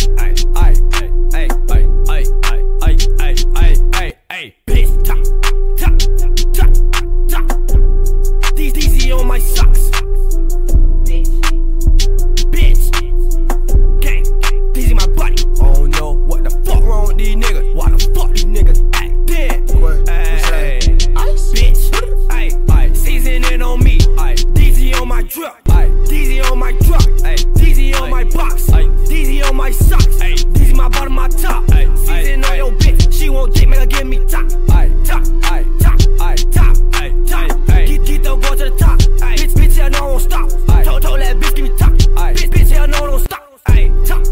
bitch, top. DZ on my socks. Bitch, gang, DZ my buddy. I don't know what the fuck wrong with these niggas. Why the fuck these niggas act dead? Bitch, seasoning on me. DZ on my drip. DZ on my truck. DZ on my box. DZ on my socks. DZ my bottom, my top. Season on your bitch. She won't dick, make her give me top. Top. Get go to the top. Bitch, hell no, don't stop. Told that bitch, give me top. Bitch, hell no, don't stop. Top.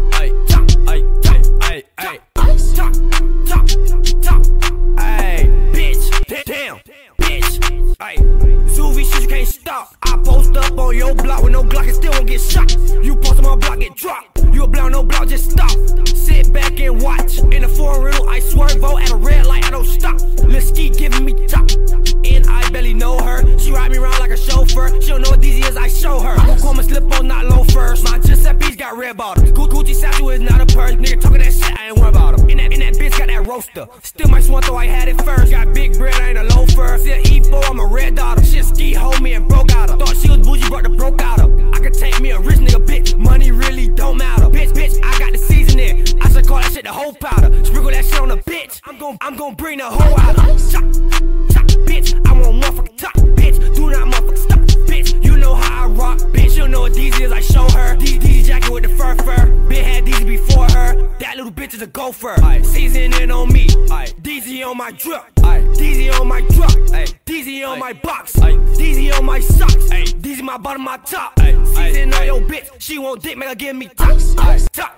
Bitch, damn, bitch. Zuvi shit, you can't stop. I post up on your block with no Glock and still won't get shot. You post on my block, get dropped. You a block, no block, just stop. Sit back and watch. In the foreign riddle, I swerve out at a red light, I don't stop. Lil Ski giving me top. And I barely know her. She ride me around like a chauffeur. She don't know what DZ is, I show her. Coma slip on, not low first. My Giuseppe's got red bottoms. Gucci satchel is not a purse. Nigga talking that shit, I ain't worried about him. And that bitch got that roaster. Still my swan, though I had it first. Got big bread, I ain't a loafer. Still E4, I'm a red daughter. Shit ski, hold me and broke out her. Thought she was bougie, brought the broke out her. I could take me a rich nigga, bitch. Money really don't matter. Bitch, I got the seasoning. I should call that shit the whole powder. Sprinkle that shit on the bitch. I'm gon' bring the whole out. Chop, bitch. I want motherfucking top, bitch. Do not motherfucking stop, bitch. You know how I rock, bitch. You know what DZ is, I show her. DZ jacket with the fur. Been had DZ before her. That little bitch is a gopher. Seasoning on me. DZ on my drip. DZ on my truck. DZ on my box. DZ on my socks. DZ my bottom, my top. Seasoning on your bitch. She won't dick, make her give me top. Top.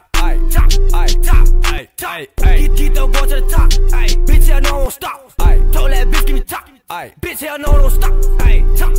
Get go to the top. Bitch, hell no, don't stop. Told that bitch, give me top. Bitch, hell no, don't stop. Top.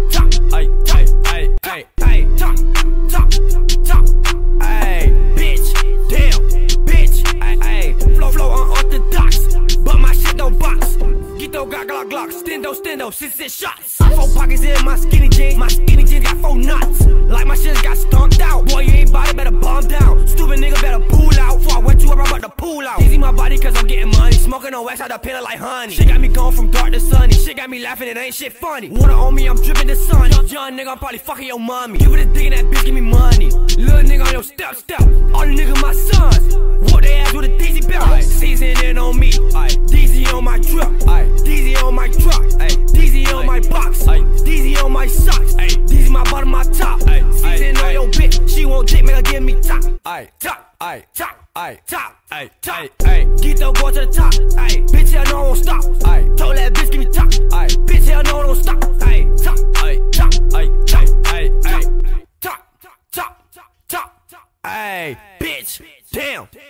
Bitch, damn, bitch. Flow unorthodox, but my shit don't box. Get those Glock, stendo, 6 shots. 4 pockets in my skinny jeans. My skinny jeans got 4 knots. Like my shit got stomped out. Boy, you ain't body, better bomb down. Stupid nigga better pull out. Before I wet you up, I'm about to pull out. Easy my body cause I'm getting money. Smoking on wax out the pillar like honey. Shit got me going from dark to sunny. Shit got me laughing, it ain't shit funny. Water on me, I'm dripping the sun. Young nigga, I'm probably fucking your mommy. Give it a dick and that bitch give me money. Little nigga on your step. All the niggas my sons. Whoop they ass with a DZ belt. Seasoning on me. DZ on my drip. DZ on my truck. DZ on my box. DZ on my socks. DZ my bottom, my top. Seasoning on your bitch. She won't dick, make her give me top. Top. Get go to the top. Bitch, hell no, don't stop. Told that bitch, give me top. Bitch, hell no, don't stop. Top. Bitch, damn.